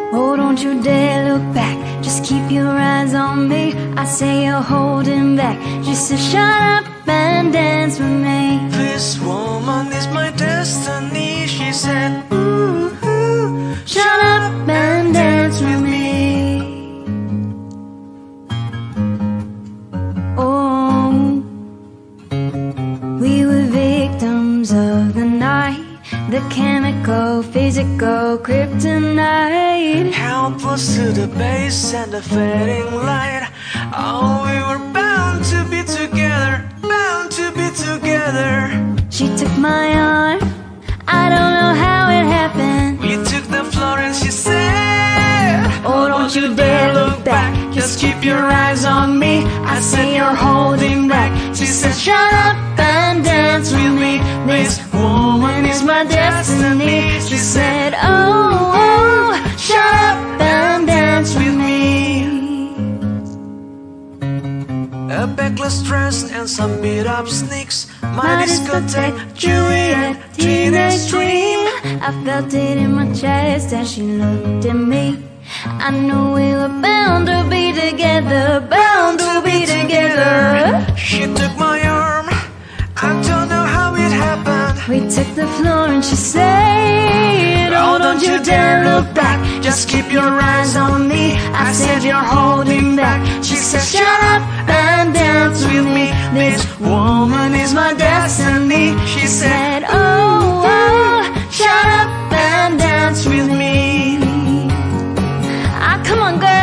Oh, don't you dare look back, just keep your eyes on me. I say you're holding back, she said shut up and dance with me. This woman is my destiny, she said. Ooh, shut up and dance with me. Oh, we were victims of the night, the chemical, physical kryptonite. Helpless to the base and the fading light. Oh, we were bound to be together, bound to be together. She took my arm, I don't know how it happened. We took the floor and she said, oh, don't you dare look back, just keep your eyes on me. I said you're holding back, she said shut up and dance with me. This woman is my destiny, she said oh, shut up and dance with me. a backless dress and some beat-up sneaks. My discotheque, Juliet, teenage dream. I felt it in my chest as she looked at me. I knew we were bound to be together, bound to be together. She took my arm, I don't know how it happened. We took the floor and she said, oh, don't you dare look back, just keep your eyes on me. I said you're holding back, she said shut up and dance with me. This woman is my destiny, she said oh, shut up and dance with me. Ah, come on girl.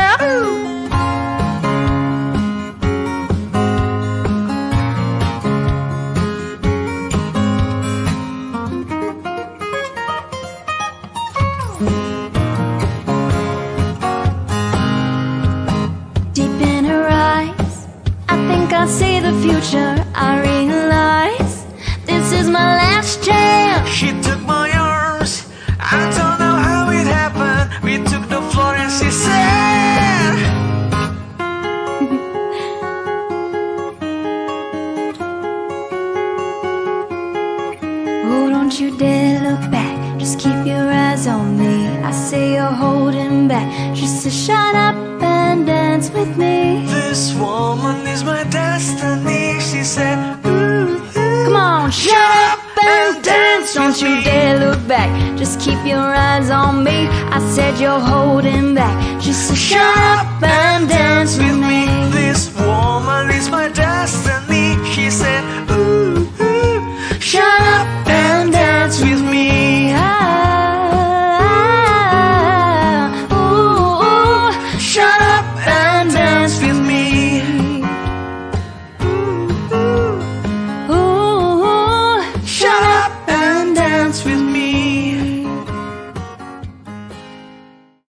Deep in her eyes, I think I see the future. I realize this is my last chance. She took my arms, I don't know how it happened. We took the floor and she said, oh, don't you dare look back, just keep your eyes on me. I say you're holding back, she said shut up and dance with me. this woman is my destiny, she said. Ooh, Come on, shut up and dance. Don't you dare look back, just keep your eyes on me. I said you're holding back, she said shut up and dance with me. this woman is my